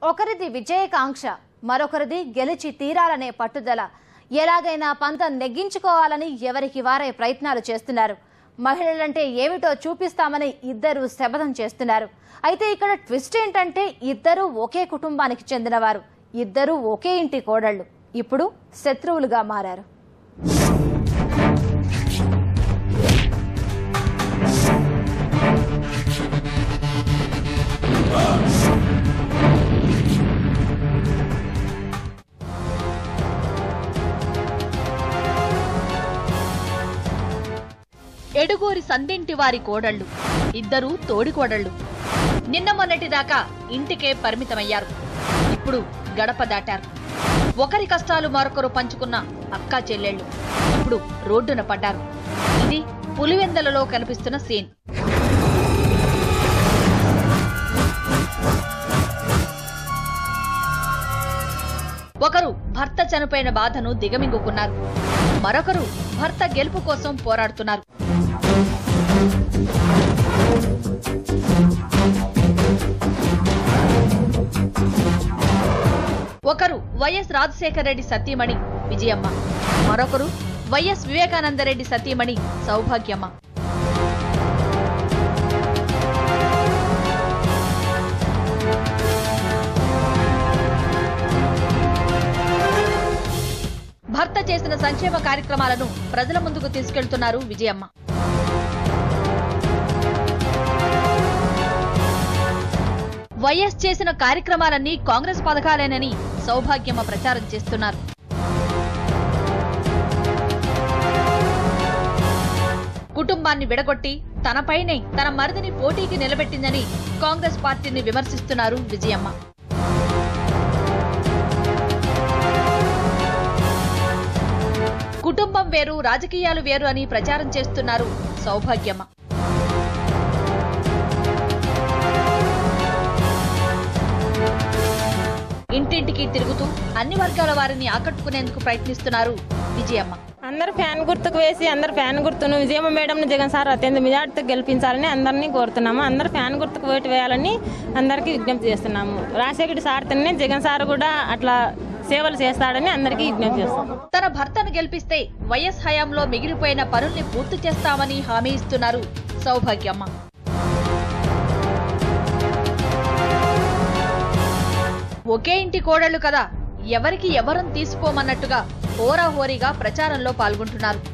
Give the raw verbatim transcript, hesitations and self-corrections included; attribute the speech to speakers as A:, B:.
A: ఒకరిది విజయకాంక్ష, మరొకరిది గెలిచి తీరాలనే పట్టుదల. ఎలాగైనా పంతం నెగ్గించుకోవాలని ఎవరికి వారే ప్రయత్నాలు చేస్తున్నారు. మహిళలంటే ఏమిటో చూపిస్తామని ఇద్దరు శపథం చేస్తున్నారు. అయితే ఇక్కడ ట్విస్ట్ ఏంటంటే ఇద్దరు ఒకే కుటుంబానికి చెందినవారు, ఇద్దరు ఒకే ఇంటి కోడళ్లు ఇప్పుడు శత్రువులుగా మారారు.
B: ఎడుగోరి సందింటి వారి కోడళ్లు, ఇద్దరు తోడికోడళ్లు. నిన్న మొన్నటిదాకా ఇంటికే పరిమితమయ్యారు. ఇప్పుడు గడప దాటారు. ఒకరి కష్టాలు మరొకరు పంచుకున్న అక్కా చెల్లెళ్లు ఇప్పుడు రోడ్డున పడ్డారు. ఇది పులివెందలలో కనిపిస్తున్న సీన్. ఒకరు భర్త చనిపోయిన బాధను దిగమింగుకున్నారు, మరొకరు భర్త గెలుపు కోసం పోరాడుతున్నారు. ఒకరు వైఎస్ రాజశేఖర రెడ్డి సతీమణి విజయమ్మ, మరొకరు వైఎస్ వివేకానందరెడ్డి సతీమణి సౌభాగ్యమ్మ. భర్త చేసిన సంక్షేమ కార్యక్రమాలను ప్రజల ముందుకు తీసుకెళ్తున్నారు విజయమ్మ. వైఎస్ చేసిన కార్యక్రమాలన్నీ కాంగ్రెస్ పథకాలేనని సౌభాగ్యమ్మ ప్రచారం చేస్తున్నారు. కుటుంబాన్ని విడగొట్టి తనపైనే తన మరిదిని పోటీకి నిలబెట్టిందని కాంగ్రెస్ పార్టీని విమర్శిస్తున్నారు విజయమ్మ. కుటుంబం వేరు, రాజకీయాలు వేరు అని ప్రచారం చేస్తున్నారు సౌభాగ్యమ్మ. ఇంటింటికి తిరుగుతూ అన్ని వర్గాల వారిని ఆకట్టుకునేందుకు ప్రయత్నిస్తున్నారు విజయమ్మ.
C: అందరు ఫ్యాన్ గుర్తుకు వేసి అందరు ఫ్యాన్ గుర్తును విజయమ్మ మేడం జగన్ సార్ అత్యంత మెజార్టీతో గెలిపించాలని అందరినీ కోరుతున్నాము. అందరు ఫ్యాన్ గుర్తుకు ఓటు వేయాలని అందరికీ విజ్ఞప్తి చేస్తున్నాము. రాజశేఖర సార్తోనే జగన్ సార్ కూడా అట్లా సేవలు చేస్తాడని అందరికీ విజ్ఞప్తి చేస్తాం.
B: తన భర్తను గెలిపిస్తే వైఎస్ హయాంలో మిగిలిపోయిన పనుల్ని పూర్తి చేస్తామని హామీ ఇస్తున్నారు సౌభాగ్యమ్మ. ఒకే ఇంటి కోడళ్లు కదా, ఎవరికి ఎవరం తీసుకోమన్నట్టుగా హోరాహోరీగా ప్రచారంలో పాల్గొంటున్నారు.